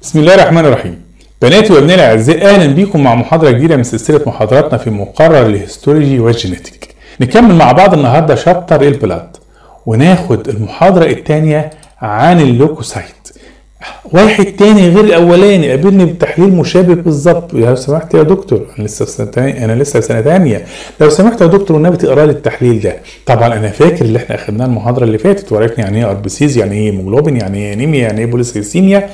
بسم الله الرحمن الرحيم. بناتي وابنائي الاعزاء، اهلا بيكم مع محاضره جديده من سلسله محاضراتنا في مقرر الهيستولوجي والجينيتيك. نكمل مع بعض النهارده شابتر البلاد، وناخد المحاضره الثانيه عن اللوكوسايت. واحد تاني غير الاولاني قابلني بتحليل مشابه بالظبط. لو سمحت يا دكتور، انا لسه في سنه ثانيه، لو سمحت يا دكتور والنبي تقرا لي التحليل ده. طبعا انا فاكر اللي احنا اخدناه المحاضره اللي فاتت، وعرفنا يعني ايه اربسيز، يعني ايه هيموجلوبين، يعني ايه انيميا، يعني ايه بوليسيسيميا،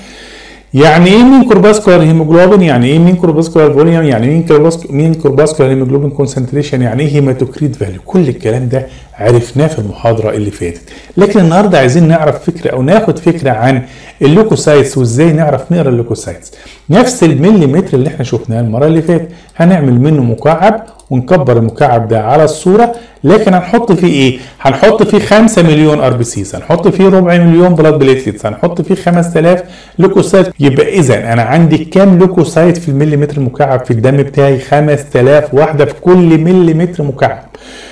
يعني ايه مين كورباسكولار هيموجلوبين، يعني ايه مين كورباسكولار فوليوم، يعني مين كورباسكولار هيموجلوبين كونسنتريشن، يعني ايه هيماتوكريت فاليو. كل الكلام ده عرفناه في المحاضره اللي فاتت. لكن النهارده عايزين نعرف فكره او ناخد فكره عن اللوكوسايتس وازاي نعرف نقرا اللوكوسايتس. نفس المليمتر اللي احنا شفناه المره اللي فاتت، هنعمل منه مكعب ونكبر المكعب ده على الصوره، لكن هنحط فيه ايه؟ هنحط فيه 5 مليون ار بي سيز، هنحط فيه ربع مليون بلاد بليتلتس، هنحط فيه 5000 لوكوسايت. يبقى اذا انا عندي كام لوكوسايت في المليمتر مكعب في الدم بتاعي؟ 5000 واحده في كل مليمتر مكعب.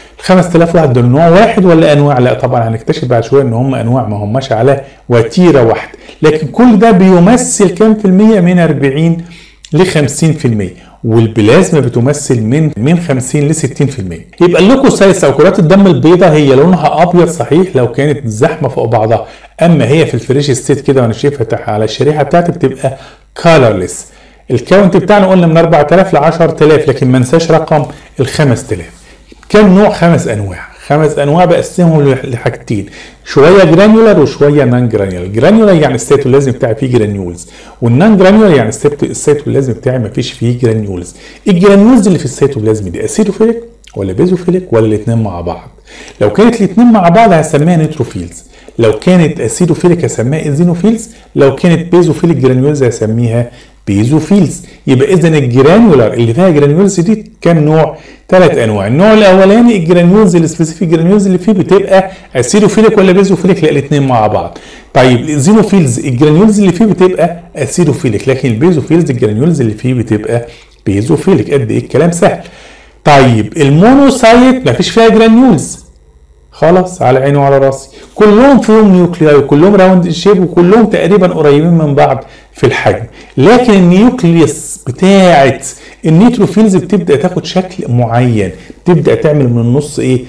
5000 واحد دول نوع واحد ولا انواع؟ لا طبعا هنكتشف بعد شويه ان هم انواع، ما هماش على وتيره واحده. لكن كل ده بيمثل كام في المية؟ من 40 ل 50%، والبلازما بتمثل من 50 ل 60%. يبقى اللوكوسايتس او كرات الدم البيضاء هي لونها ابيض صحيح لو كانت زحمه فوق بعضها، اما هي في الفريش ستيت كده وانا شايفها على الشريحه بتاعتي بتبقى كالرلس. الكاونت بتاعنا قلنا من 4000 ل 10000، لكن ما ننساش رقم ال 5000. كم نوع؟ 5 انواع. 5 انواع بقسمهم لحاجتين، شويه جرانيولار وشويه نان جرانيولار. جرانيولار يعني السيتولازم بتاعي فيه جرانيولز، والنان جرانيولار يعني السيتولازم بتاعي ما فيش فيه جرانيولز. الجرانيولز اللي في السيتولازم دي اسيدوفيليك ولا بيزوفيليك ولا الاثنين مع بعض؟ لو كانت الاثنين مع بعض هسميها نيتروفيلز، لو كانت اسيدوفيليك هسميها ايزينوفيلز، لو كانت بيزوفيليك جرانيولز هسميها بيزوفيلز. يبقى اذا الجرانيولار اللي فيها جرانيولز دي كام نوع؟ 3 انواع. النوع الاولاني الجرانيولز السبيسيفيك جرانيولز اللي فيه بتبقى اسيدوفيليك ولا بيزوفيليك؟ لا الاثنين مع بعض. طيب الايزينوفيلز الجرانيولز اللي فيه بتبقى اسيدوفيليك، لكن البيزوفيلز الجرانيولز اللي فيه بتبقى بيزوفيليك. قد ايه الكلام سهل. طيب المونوسايت مفيش فيها جرانيولز خلاص، على عيني وعلى راسي، كلهم فيهم نيوكلياي وكلهم راوند شيب وكلهم تقريبا قريبين من بعض في الحجم، لكن النيوكليوس بتاعت النيتروفيلز بتبدا تاخد شكل معين، تبدا تعمل من النص ايه؟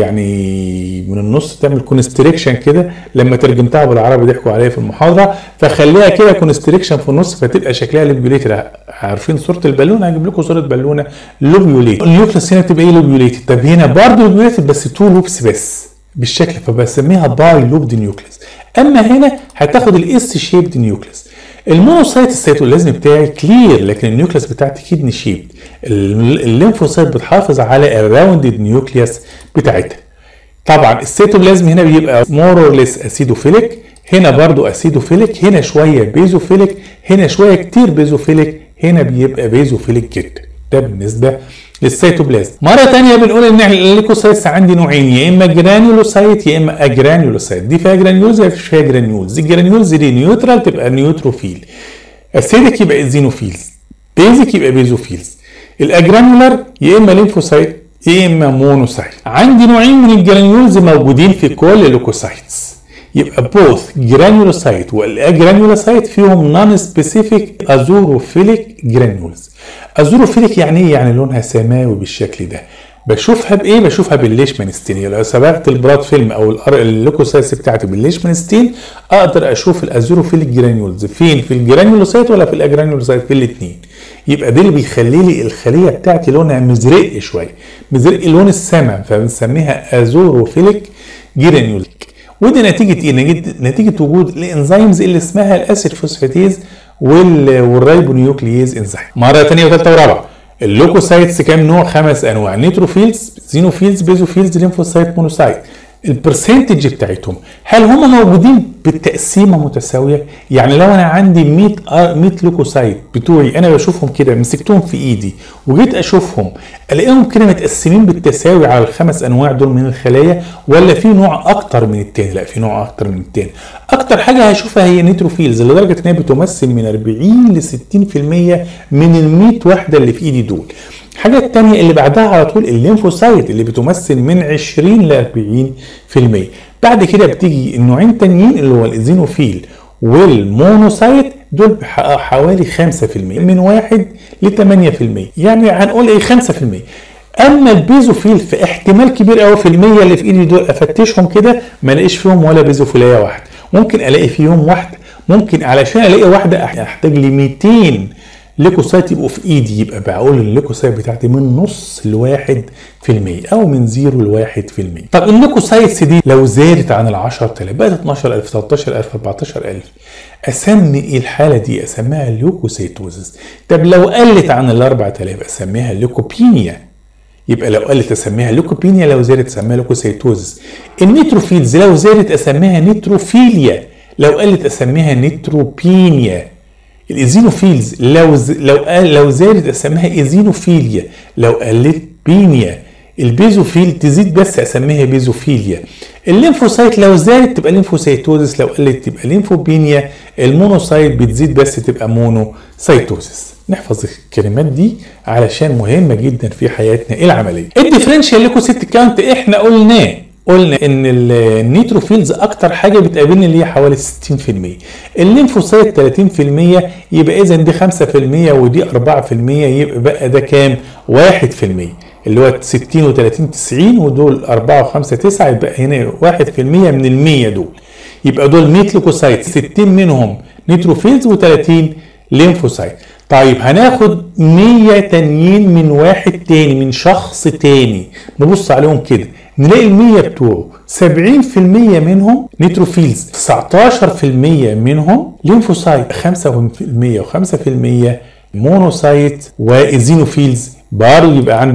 يعني من النص تعمل كونستريكشن كده. لما ترجمتها بالعربي ضحكوا عليا في المحاضره، فخليها كده كونستريكشن في النص فتبقى شكلها لوبيوليتد. عارفين صوره البالونه؟ هجيب لكم صوره بالونه لوبيوليتد. النيوكليوس هنا بتبقى ايه؟ لوبيوليتد. طب هنا برضه لوبيوليتد بس 2 لوبس بس بالشكل، فبسميها باي لوبد نيوكليوس. اما هنا هتاخد الاس شيبد نيوكليوس. المونوسايت السيتولازم بتاعي كلير، لكن النيوكليوس بتاعتي كيدني شيب. الليمفوسايت بتحافظ على الراوندد نيوكليوس بتاعتها. طبعا السيتوبلازم هنا بيبقى مور اور ليس اسيدوفيليك، هنا برضو اسيدوفيليك، هنا شويه بيزوفيليك، هنا شويه كتير بيزوفيليك، هنا بيبقى بيزوفيليك جدا. ده بالنسبه للسيتوبلازم. مره ثانيه بنقول ان الليكوسايتس عندي نوعين، يا اما جرانيولوسايت يا اما اجرانيولوسايت. دي فيها جرانيولز ولا مفيش فيها جرانيولز؟ الجرانيولز دي نيوترال تبقى نيوتروفيل، اسيدك يبقى ايزينوفيلز، بيزك يبقى بيزوفيلز. الاجرانيولار يا اما ليمفوسايت يا اما مونوسايت. عندي نوعين من الجرانيولز موجودين في كل الليكوسايتس، يبقى بوث جرانيولوسايت والاجرانيولوسايت فيهم نون سبيسيفيك ازوروفيليك جرانيولز. ازوروفيليك يعني ايه؟ يعني لونها سماوي بالشكل ده. بشوفها بايه؟ بشوفها بالليشمانستين. لو صبغت البراد فيلم او الليكوسايتس بتاعتي بالليشمانستين اقدر اشوف الازوروفيليك جرانيولز فين، في الجرانيولوسايت ولا في الاجرانيولوسايت؟ في الاثنين. يبقى ده اللي بيخلي لي الخليه بتاعتي لونها مزرق شويه، مزرق لون السما، فبنسميها ازوروفيليك جرانيولز. ودي نتيجه ايه؟ نتيجه وجود الانزيمز اللي اسمها الاسيد فوسفاتيز والرايبونيوكلييز انزيم. مره ثانيه وثالثه ورابعه. اللوكوسايتس كام نوع؟ 5 انواع، نيتروفيلز، زينوفيلز، بيزوفيلز، ليمفوسايت، مونوسايت. البرسنتج بتاعتهم هل هم موجودين بالتقسيمه متساويه؟ يعني لو انا عندي 100 لوكوسايت بتوعي انا بشوفهم كده، مسكتهم في ايدي وجيت اشوفهم الاقيهم كده متقسمين بالتساوي على ال5 انواع دول من الخلايا، ولا في نوع اكتر من التاني؟ لا في نوع اكتر من التاني. اكتر حاجه هشوفها هي نيتروفيلز، لدرجه ان هي بتمثل من 40 ل 60% من ال100 وحده اللي في ايدي دول. الحاجه الثانيه اللي بعدها على طول الليمفوسايت اللي بتمثل من 20 ل 40%. بعد كده بتيجي النوعين التانيين اللي هو الايزينوفيل والمونوسايت، دول بيحققوا حوالي 5% من 1 ل 8%، يعني هنقول ايه 5%. اما البيزوفيل في احتمال كبير قوي في المية اللي في ايدي دول افتشهم كده ما الاقيش فيهم ولا بيزوفيليه واحده، ممكن الاقي فيهم واحده، ممكن علشان الاقي واحده احتاج ل 200 ليكوسايت يبقوا في ايدي، يبقى بقول الليكوسايت بتاعتي من نص ل1% او من 0 ل1%. طب الليكوسايتس دي لو زادت عن ال 10000 بقت 12000 13000 14000 اسمي ايه الحاله دي؟ اسميها ليوكوسيتوزس. طب لو قلت عن ال 4000 اسميها ليكوبينيا. يبقى لو قلت اسميها ليكوبينيا، لو زادت اسميها ليكوسيتوزس. النيتروفيلز لو زادت اسميها نيتروفيليا، لو قلت اسميها نيتروبينيا. الايزينوفيلز لو زادت اسميها ايزينوفيليا، لو قلت بينيا. البيزوفيل تزيد بس اسميها بيزوفيليا. الليمفوسايت لو زادت تبقى ليمفوسايتوزس، لو قلت تبقى ليمفوبينيا. المونوسايت بتزيد بس تبقى مونوسايتوزس. نحفظ الكلمات دي علشان مهمه جدا في حياتنا العمليه. الديفرنشال ليكوسيت كاونت احنا قلنا ان النيتروفيلز اكتر حاجه بتقابلني اللي هي حوالي 60%، الليمفوسايت 30%، يبقى اذا دي 5% ودي 4%، يبقى بقى ده كام؟ 1%، اللي هو 60 و30 90 ودول 4 و5 9، يبقى هنا 1% من ال100 دول. يبقى دول 100 ليكوسايت 60 منهم نيتروفيلز و30 ليمفوسايت. طيب هناخد 100 تانيين من واحد تاني، من شخص تاني، نبص عليهم كده نلاقي ال100 بتوعه 70% منهم نيتروفيلز، 19% منهم ليمفوسايت، 5% و5% مونوسايت وايزينوفيلز، برضه يبقى عندي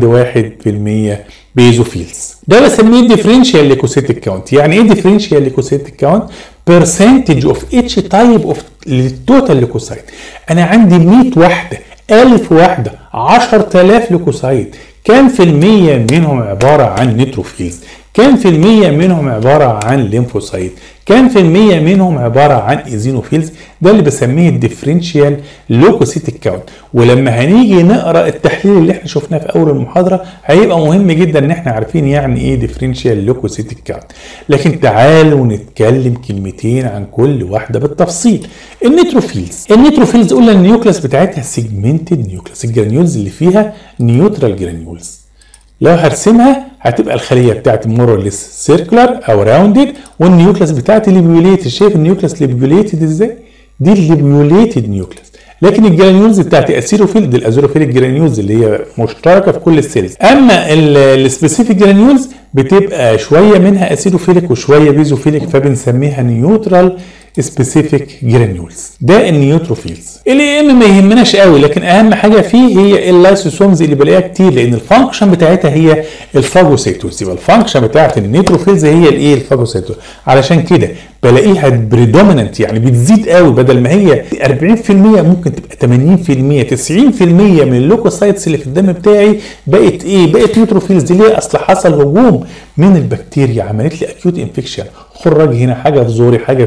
1% بيزوفيلز. ده بسميه ديفرنشال ليكوسيتيك كاونت. يعني ايه ديفرنشال ليكوسيتيك كاونت؟ برسنتج اوف اتش تايب اوف التوتال ليكوسايت. انا عندي 100 واحده، 1000 واحده، 10000 ليكوسايت، كام في المية منهم عبارة عن نيتروفيلز؟ كام في المية منهم عبارة عن ليمفوسايت؟ كام في المية منهم عبارة عن ايزينوفيلز؟ ده اللي بسميه الديفرنشال لوكوسيتيك كاونت. ولما هنيجي نقرا التحليل اللي احنا شفناه في اول المحاضره هيبقى مهم جدا ان احنا عارفين يعني ايه ديفرنشال لوكوسيتيك كاونت. لكن تعالوا نتكلم كلمتين عن كل واحده بالتفصيل. النيتروفيلز قلنا النيوكليس بتاعتها سيجمنتد نيوكليس، الجرانيولز اللي فيها نيوترال جرانيولز. لو هرسمها هتبقى الخليه بتاعتي مورلس سيركلر او راوندد، والنيوكليس بتاعتي ليبيوليتد. شايف النيوكليس ليبيوليتد ازاي؟ دي الليبيوليتد نيوكليس. لكن الجرانيولز بتاعتي اسيروفيل، دي الازوروفيليك جرانيولز اللي هي مشتركه في كل السيلز. اما السبيسيفيك جرانيولز بتبقى شويه منها اسيروفيليك وشويه بيزوفيليك، فبنسميها نيوترال سبيسيفيك جرانيولز. ده النيوتروفيلز. ما يهمناش قوي، لكن اهم حاجه فيه هي اللايسوسومز اللي بلاقيها كتير، لان الفانكشن بتاعتها هي الفاجوسيتوز. يبقى الفانكشن بتاعت النيتروفيلز هي الايه؟ الفاجوسيتوز. علشان كده بلاقيها بريدوميننت، يعني بتزيد قوي، بدل ما هي 40% ممكن تبقى 80%، 90% من اللوكوسايتس اللي في الدم بتاعي بقت ايه؟ بقت نيوتروفيلز. ليه؟ اصل حصل هجوم من البكتيريا، عملت لي اكيوت انفكشن، خرج هنا حاجه في زوري، حاجه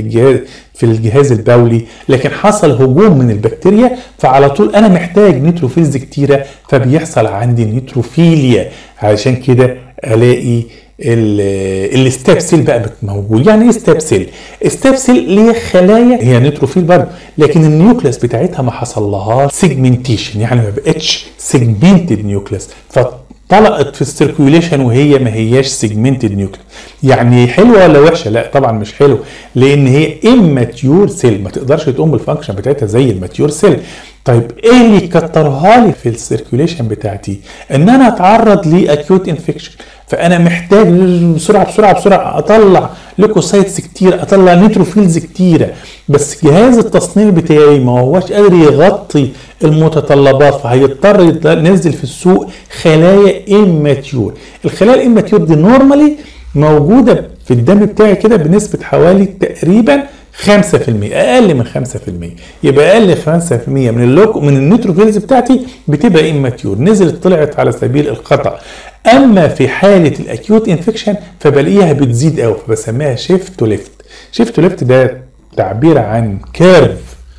في الجهاز البولي، لكن حصل هجوم من البكتيريا، فعلى طول انا محتاج نيتروفيلز كتيره، فبيحصل عندي نيتروفيليا. علشان كده الاقي الستاب سيل بقى موجود. يعني ايه ستاب سيل؟ ستاب سيل اللي هي خلايا، هي نيتروفيل برضه، لكن النيوكليس بتاعتها ما حصلهاش سيجمنتيشن، يعني ما بقتش سيجمنتد نيوكليس، طلقت في السيركيوليشن وهي ما هياش سيجمنتد نيوكليس. يعني حلوه ولا وحشه؟ لا طبعا مش حلوه، لان هي اماتيور سيل، ما تقدرش تقوم بالفانكشن بتاعتها زي الماتيور سيل. طيب ايه اللي كترها لي في السيركيوليشن بتاعتي؟ ان انا اتعرض لاكيوت انفكشن، فانا محتاج بسرعه اطلع ليكوسايتس كتير، اطلع نيتروفيلز كتيره، بس جهاز التصنيع بتاعي ما هوش قادر يغطي المتطلبات، فهيضطر ينزل في السوق خلايا اماتيور. الخلايا الاماتيور دي نورمالي موجوده في الدم بتاعي كده بنسبه حوالي تقريبا 5%، اقل من 5%. يبقى اقل 5% من النيتروفيلز بتاعتي بتبقى اماتيور، نزلت طلعت على سبيل الخطا. اما في حاله الاكيوت انفكشن فبلاقيها بتزيد قوي، فبسميها شيفت تو ليفت. شيفت تو ليفت ده تعبير عن كيرف.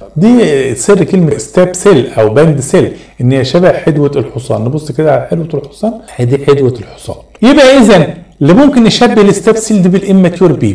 دي سر كلمه ستاب سيل او باند سيل، ان هي شبه حدوه الحصان. نبص كده على حدوه الحصان، دي حدوه الحصان. يبقى اذا اللي ممكن نشبه الستاب سيل دي بالاماتيور بيبي،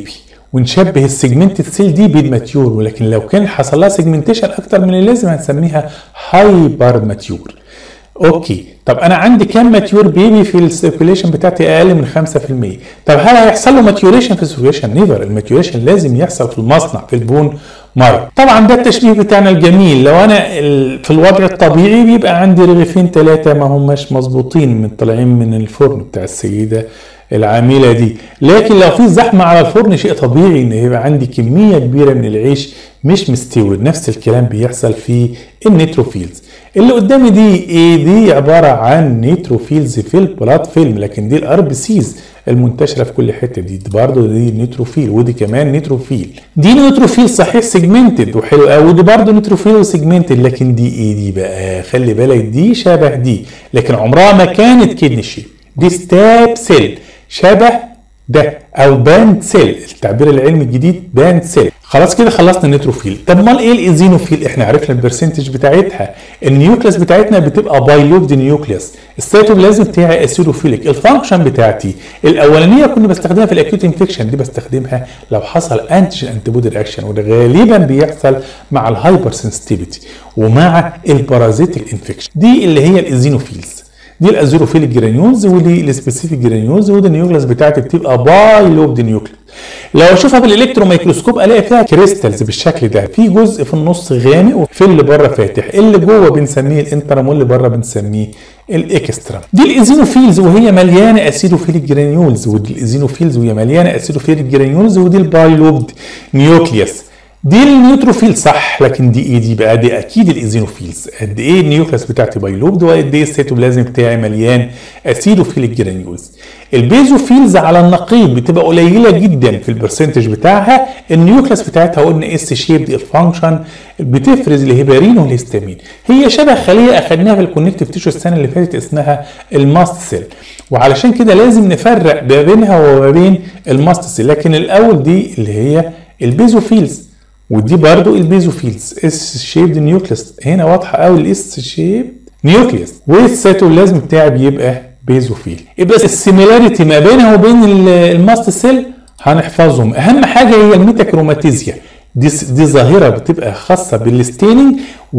ونشبه السيجمنتد سيل دي بالماتيور، ولكن لو كان حصل لها سيجمنتيشن اكتر من اللازم هنسميها هايبر ماتيور. اوكي، طب انا عندي كام ماتيور بيبي في السيركيوليشن بتاعتي؟ اقل من 5%. طب هل هيحصل له ماتيوريشن في السيركيوليشن؟ نيفر. الماتيوريشن لازم يحصل في المصنع في البون مارو. طبعا ده التشبيه بتاعنا الجميل. لو انا في الوضع الطبيعي بيبقى عندي رغيفين 3 ما هماش مظبوطين من طالعين من الفرن بتاع السيده العامله دي، لكن لو في زحمه على الفرن شيء طبيعي ان يبقى عندي كميه كبيره من العيش مش مستوي. نفس الكلام بيحصل في النيتروفيلز. اللي قدامي دي ايه؟ دي عباره عن نيتروفيلز في البلاد فيلم، لكن دي الار بي سيز المنتشره في كل حته. دي برضه دي نيتروفيل، ودي كمان نيتروفيل. دي نيتروفيل صحيح سيجمنتد وحلو قوي، ودي برضه نيتروفيل وسيجمنتد، لكن دي ايه دي بقى؟ خلي بالك دي شبه دي، لكن عمرها ما كانت كدني شيب. دي ستاب سيل شبه ده، او باند سيل، التعبير العلمي الجديد باند سيل. خلاص كده خلصنا النيتروفيل. طب امال ايه الايزينوفيل؟ احنا عرفنا البرسنتج بتاعتها. النيوكليس بتاعتنا بتبقى بايلوبد نيوكليس. السيتوبلازم بتاعي اسيدوفيليك. الفانكشن بتاعتي الاولانيه كنا بستخدمها في الاكيوت انفكشن، دي بستخدمها لو حصل انتيجين انتيبودي رياكشن، وده غالبا بيحصل مع الهايبر سنسيتيفيتي ومع البارازيتيك انفكشن. دي اللي هي الايزينوفيلز. دي الازيروفيليك جرانيولز، ودي السبيسيفيك جرانيولز، ودي النيوكليس بتاعتي بتبقى بايلوبد نيوكليس. لو اشوفها بالالكترون ميكروسكوب الاقي فيها كريستالز بالشكل ده، في جزء في النص غامق وفي اللي بره فاتح. اللي جوه بنسميه الانترم واللي بره بنسميه الاكسترا. دي الايزينوفيلز وهي مليانه اسيدوفيليك جرانيولز، ودي الايزينوفيلز وهي مليانه اسيدوفيليك جرانيولز، ودي البايلوبد نيوكليس. دي النيوتروفيل صح، لكن دي ايه دي بقى؟ دي اكيد الايزينوفيلز. قد ايه النيوكليس بتاعتي بايلوبد، وقد ايه السيتوبلازم بتاعي مليان اسيدوفيليك جرانيولز. البيزوفيلز على النقيض بتبقى قليله جدا في البرسنتج بتاعها. النيوكليس بتاعتها قلنا اس شيب. الفانكشن بتفرز الهيبارين والهستامين. هي شبه خليه اخدناها في الكونكتيف تيشو السنه اللي فاتت اسمها الماست سيل، وعلشان كده لازم نفرق ما بينها وما بين الماست سيل. لكن الاول دي اللي هي البيزوفيلز، ودي برضو البيزوفيلز اس شيبد نيوكليس. هنا واضحه قوي الاس شيب نيوكليس، والسيتوبلازم بتاعي بيبقى بيزوفيل. يبقى السيميلاريتي ما بينها وبين الماست سيل هنحفظهم. اهم حاجه هي الميتاكروماتيزيا. دي ظاهره بتبقى خاصه بالستيننج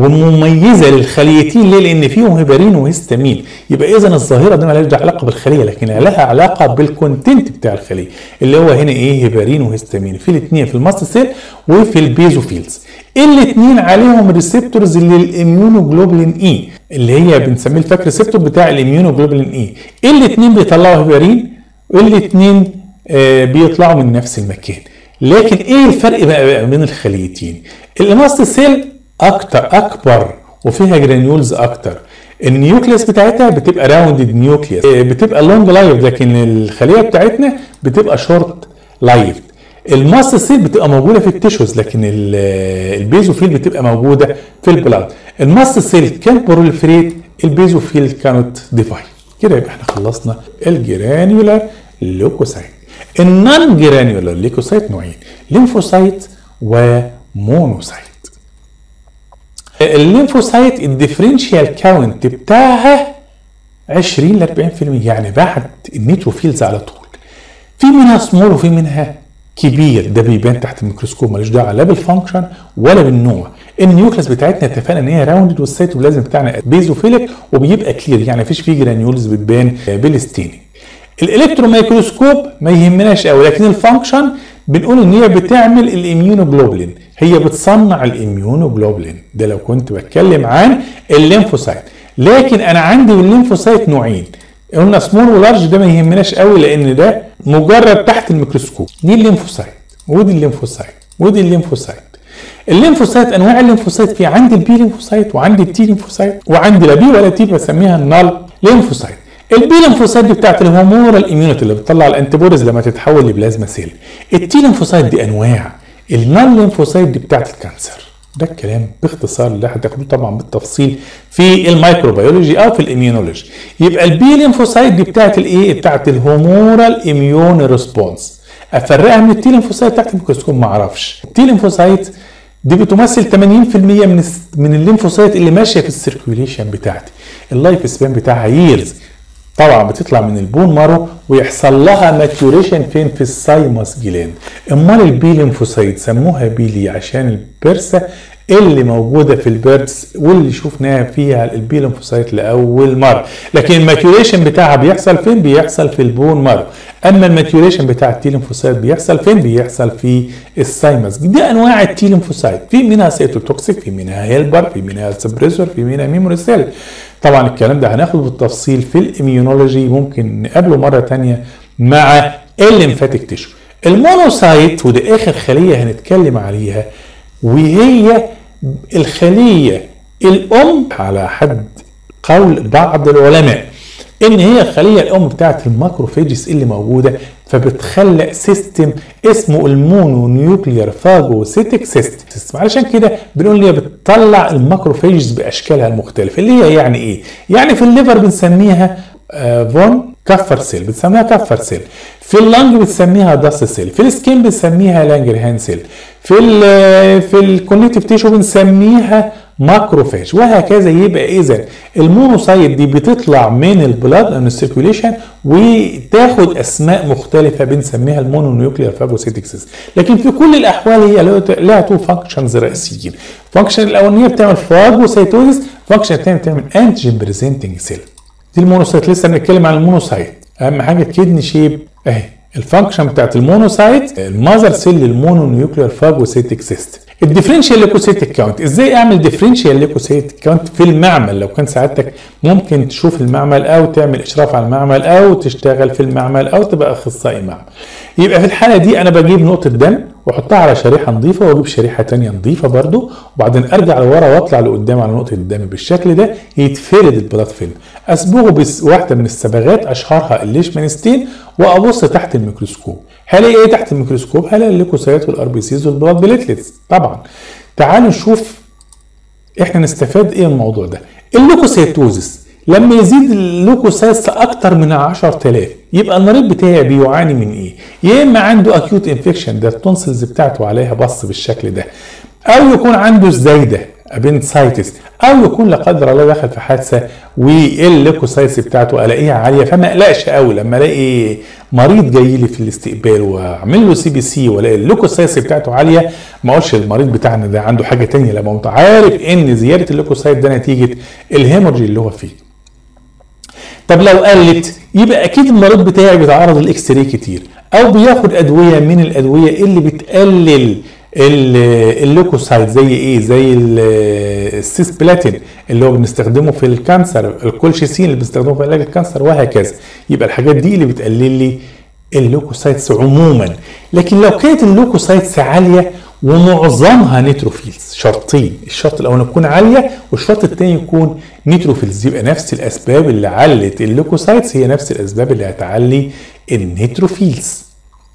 ومميزه للخليتين. ليه؟ لان فيهم هيبارين وهستامين. يبقى اذا الظاهره دي مالهاش علاقه بالخليه، لكن لها علاقه بالكونتنت بتاع الخليه اللي هو هنا ايه؟ هيبارين وهستامين في الاثنين، في الماست سيل وفي البيزوفيلز. الاثنين عليهم ريسبتورز للاميونوجلوبولين اي، اللي هي بنسميه الفاك ريسبتور بتاع الاميونوجلوبولين اي. الاثنين بيطلعوا هيبارين، والاثنين بيطلعوا من نفس المكان. لكن ايه الفرق بقى بين الخليتين؟ الماست سيل اكبر وفيها جرانيولز اكتر. النيوكليس بتاعتها بتبقى راوندد نيوكليس، بتبقى لونج لايف، لكن الخليه بتاعتنا بتبقى شورت لايف. الماست سيل بتبقى موجوده في التيشوز، لكن البيزوفيل بتبقى موجوده في البلاد. الماست سيل كان بروليفريت، البيزوفيل كانت ديفايد. كده يبقى احنا خلصنا الجرانيولار ليوكوسايت. النون جرانيولار ليكوسايت نوعين، ليمفوسايت ومونوسايت. الليمفوسايت الديفرنشيال كاونت بتاعها 20 ل 40%، يعني بعد النيتروفيلز على طول. في منها سمول وفي منها كبير، ده بيبان تحت الميكروسكوب، مالوش دعوه لا بالفانكشن ولا بالنوع. النيوكليس بتاعتنا اتفقنا ان هي راوندد، والسيتوبلازم بتاعنا بيزوفيليك وبيبقى كلير، يعني مفيش فيه جرانيولز بتبان بالستيننج. الالكترون ميكروسكوب ما يهمناش قوي، لكن الفانكشن بنقول ان هي بتعمل الاميونوجلوبولين، هي بتصنع الاميونوجلوبولين. ده لو كنت بتكلم عن الليمفوسايت. لكن انا عندي الليمفوسايت نوعين، قلنا سمول ولارج، ده ما يهمناش قوي لان ده مجرد تحت الميكروسكوب. دي الليمفوسايت ودي الليمفوسايت ودي الليمفوسايت. الليمفوسايت انواع الليمفوسايت، في عندي البي ليمفوسايت وعندي التي ليمفوسايت وعندي لا بي ولا تي، بسميها النال ليمفوسايت. البي ليمفوسايت دي بتاعت الهومورال اميونيتي اللي بتطلع الانتيبوديز لما تتحول لبلازما سيل. التي ليمفوسايت دي انواع. النال ليمفوسايت دي بتاعت الكانسر. ده الكلام باختصار اللي هتاخدوه طبعا بالتفصيل في الميكروبيولوجي او في الاميونولوجي. يبقى البي ليمفوسايت دي بتاعت الايه؟ بتاعت الهومورال اميون ريسبونس. افرقها من التي ليمفوسايت تحت الميكروسكوب ما اعرفش. التي ليمفوسايت دي بتمثل 80% من الليمفوسايت اللي ماشيه في السيركيوليشن بتاعتي. اللايف سبان بتاعها ييرز، طبعا بتطلع من البون مارو ويحصل لها ماتيوريشن فين؟ في السايموس جلاند. امال البي ليمفوسايت سموها بي ليه؟ عشان البرسه اللي موجوده في البيردز واللي شفناها فيها البي ليمفوسايت لاول مره، لكن الماتيوريشن بتاعها بيحصل فين؟ بيحصل في البون مارو. اما الماتيوريشن بتاع التي ليمفوسايت بيحصل فين؟ بيحصل في السايموس. دي انواع التي ليمفوسايت، في منها سيتوتوكسيك، في منها هيلبر، في منها سبريسور، في منها ميموري سيل. طبعا الكلام ده هناخده بالتفصيل في الاميونولوجي، ممكن نقابله مره ثانيه مع الليمفاتيك تيشو. المونوسايت وده اخر خليه هنتكلم عليها، وهي الخليه الام على حد قول بعض العلماء ان هي الخليه الام بتاعت الماكروفيجز اللي موجوده، فبتخلق سيستم اسمه المونو نيوكليير فاجوسيتيك سيستم. علشان كده بنقول هي بتطلع الماكروفيجز باشكالها المختلفه، اللي هي يعني ايه؟ يعني في الليفر بنسميها فون كفر سيل، بتسميها كفر سيل. في اللنج بتسميها داست سيل. في السكين بنسميها لانجرهان سيل. في الكونكتيف تيشو بنسميها ماكروفاج، وهكذا. يبقى اذا المونوسايت دي بتطلع من البلاد من السيركيوليشن وتاخد اسماء مختلفه بنسميها المونو نيوكليير فاجوسيتيك سيستم. لكن في كل الاحوال هي لها تو فانكشنز رئيسيين. الفانكشن الاولانيه بتعمل فاجوسيتوزيس، الفانكشن الثانيه بتعمل انتيجين بريزنتنج سيل. دي المونوسايت. لسه بنتكلم عن المونوسايت. اهم حاجه كدني شيب اهي. الفانكشن بتاعت المونوسايت المذر سيل للمونو نيوكليير فاجوسيتيك سيستم. الديفرنشال ليكوسيت كاونت، ازاي اعمل ديفرنشال ليكوسيت كاونت في المعمل؟ لو كان سعادتك ممكن تشوف المعمل او تعمل اشراف على المعمل او تشتغل في المعمل او تبقى اخصائي معمل. يبقى في الحاله دي انا بجيب نقطه دم واحطها على شريحه نظيفه واجيب شريحه ثانيه نظيفه برده، وبعدين ارجع لورا واطلع لقدام على نقطه الدم بالشكل ده، يتفرد البلاد فيلم. اصبغه بواحده من الصبغات اشهرها الليشمانستين، وابص تحت الميكروسكوب. هلاقي ايه تحت الميكروسكوب؟ هلاقي الليكوسايت والار بي سيز والبلاد بليتلتس. طبعا تعالوا نشوف احنا نستفاد ايه من الموضوع ده. الليكوسايتوزس لما يزيد الليكوسايتس اكتر من 10000 يبقى المريض بتاعي بيعاني من ايه؟ يا اما عنده اكيوت انفكشن، ده التونسلز بتاعته عليها بص بالشكل ده، او يكون عنده زايده ابنسايتس، او يكون لا قدر الله دخل في حادثه والليكوسايتس بتاعته الاقيها عاليه. فما اقلقش قوي لما الاقي مريض جاي لي في الاستقبال واعمل له سي بي سي والاقي الليكوسايتس بتاعته عاليه، ما اقولش المريض بتاعنا ده عنده حاجه ثانيه، لما انت عارف ان زياده الليكوسايت ده نتيجه الهيمورجي اللي هو فيه. طب لو قلت يبقى اكيد المريض بتاعي بيتعرض للاكس راي كتير، او بياخد ادويه من الادويه اللي بتقلل الليكوسايت، زي ايه؟ زي السيس بلاتين اللي هو بنستخدمه في الكانسر، الكولشيسين اللي بنستخدمه في علاج الكانسر، وهكذا. يبقى الحاجات دي اللي بتقلل لي الليكوسايتس عموما. لكن لو كانت الليكوسايتس عاليه ومعظمها نيتروفيلز، شرطين، الشرط الاول تكون عاليه والشرط الثاني يكون نيتروفيلز، يبقى نفس الاسباب اللي علت الليكوسايتس هي نفس الاسباب اللي هتعلي النيتروفيلز.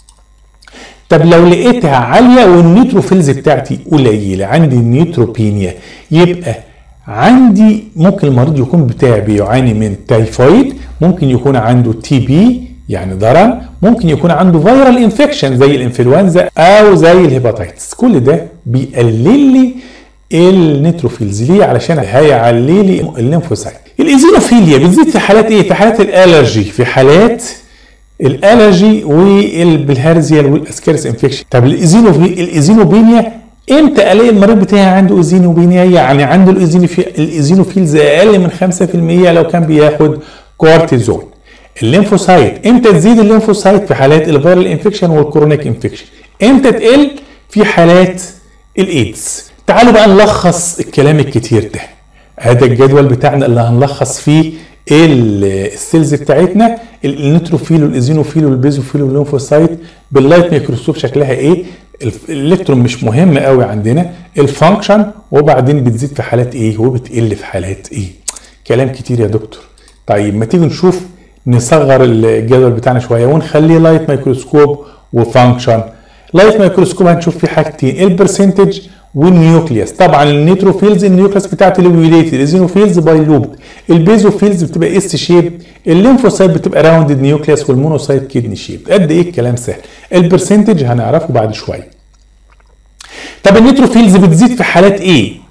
طب لو لقيتها عاليه والنيتروفيلز بتاعتي قليله، عندي نيتروبينيا، يبقى عندي ممكن المريض يكون بتاعي بيعاني من تايفويد، ممكن يكون عنده تي بي يعني ضرر، ممكن يكون عنده فيرال انفكشن زي الانفلونزا او زي الهيباتيتس. كل ده بيقلل لي النيتروفيلز. ليه؟ علشان هيعلي لي الليمفوسايت. الايزينوفيليا بتزيد في حالات ايه؟ في حالات الالرجي، في حالات الالرجي والبلهارزيال والاسكارس انفكشن. طب الايزينوبينيا امتى الاقي المريض بتاعي عنده ايزينوبينيا؟ يعني عنده الايزينوفيلز اقل من 5% لو كان بياخد كورتيزون. الليمفوسايت امتى تزيد الليمفوسايت؟ في حالات الفيرال انفكشن والكرونيك انفكشن. امتى تقل؟ في حالات الايدز. تعالوا بقى نلخص الكلام الكتير ده. هذا الجدول بتاعنا اللي هنلخص فيه السيلز بتاعتنا، النيتروفيل والايزينوفيل والبيزوفيل والليمفوسايت باللايت ميكروسكوب شكلها ايه. الالكترون مش مهم قوي عندنا، الفانكشن، وبعدين بتزيد في حالات ايه وبتقل في حالات ايه. كلام كتير يا دكتور. طيب ما تيجي نشوف نصغر الجدول بتاعنا شويه ونخليه لايت ميكروسكوب وفانكشن. لايت ميكروسكوب هنشوف فيه حاجتين، البرسنتج والنيوكليوس. طبعا النيتروفيلز النيوكليوس بتاعته لوبيوليتد، الايزينوفيلز بايلوبد، البيزوفيلز بتبقى اس شيب، الليمفوسايت بتبقى راوندد نيوكليوس، والمونوسايت كيدني شيب. قد ايه الكلام سهل. البرسنتج هنعرفه بعد شويه. طب النيتروفيلز بتزيد في حالات ايه؟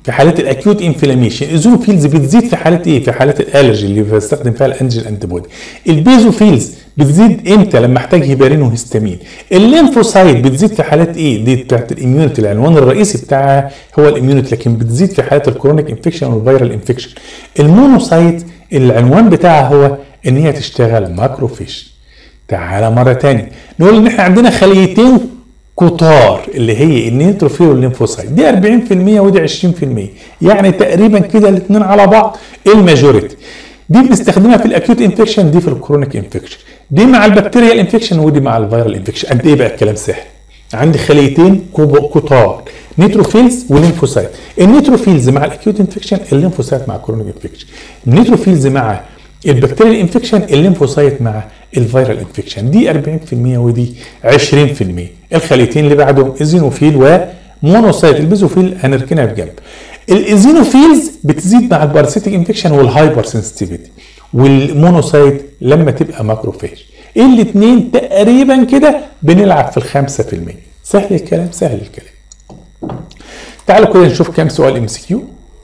في حالات الاكيوت انفلاميشن. الايزونوفيلز بتزيد في حالات ايه؟ في حالات الالرجي اللي بستخدم فيها الانجين انتي بودي. البيزوفيلز بتزيد امتى؟ لما احتاج هيبارين وهستامين. الليمفوسايت بتزيد في حالات ايه؟ دي بتاعت الاميونيتي، العنوان الرئيسي بتاعها هو الاميونيتي، لكن بتزيد في حالات الكرونيك انفكشن والفيرال انفكشن. المونوسايت العنوان بتاعها هو ان هي تشتغل ماكروفيج. تعالى مره ثانيه نقول ان احنا عندنا خليتين كتار اللي هي النيتروفيل والليمفوسايت، دي 40% ودي 20%، يعني تقريبا كده الاثنين على بعض الماجوريتي. دي بنستخدمها في الاكيوت انفكشن، دي في الكرونيك انفكشن، دي مع البكتيريال انفكشن ودي مع الفيرال انفكشن. قد ايه بقى الكلام سهل؟ عندي خليتين كتار نيتروفيلز وليمفوسايت. النيتروفيلز مع الاكيوت انفكشن، الليمفوسايت مع الكرونيك انفكشن. النيتروفيلز مع البكتيريال انفكشن، الليمفوسايت مع الفيرال انفكشن. دي 40% ودي 20%. الخليتين اللي بعدهم ايزينوفيل ومونوسايت. البيزوفيل هنركنها بجنب. الايزينوفيلز بتزيد مع الباراسيتيك انفكشن والهايبر سنسيتيفيتي، والمونوسايت لما تبقى ماكروفاج. الاثنين تقريبا كده بنلعب في ال5%. سهل الكلام، سهل الكلام. تعالوا كده نشوف كام سؤال MCQ.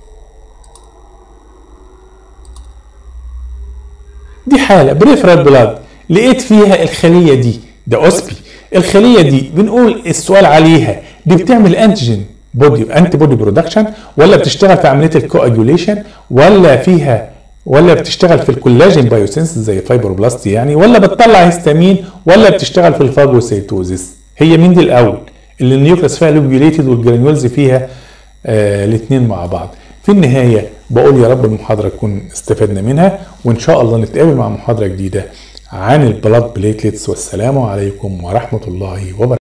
دي حالة بريفرال بلاد، لقيت فيها الخلية دي، ده أوسبي. الخلية دي بنقول السؤال عليها دي بتعمل انتي بودي برودكشن، ولا بتشتغل في عملية الكواجوليشن، ولا بتشتغل في الكولاجين بايوسينس زي فايبروبلاست يعني، ولا بتطلع هيستامين، ولا بتشتغل في الفاجوسيتوزيس. هي مين دي الأول؟ اللي النيوكليس فيها لوبيوليتد والجرانيولز فيها الاثنين مع بعض. في النهاية بقول يا رب المحاضرة تكون استفدنا منها، وإن شاء الله نتقابل مع محاضرة جديدة عن البلاد بليتلتس. والسلام عليكم ورحمة الله وبركاته.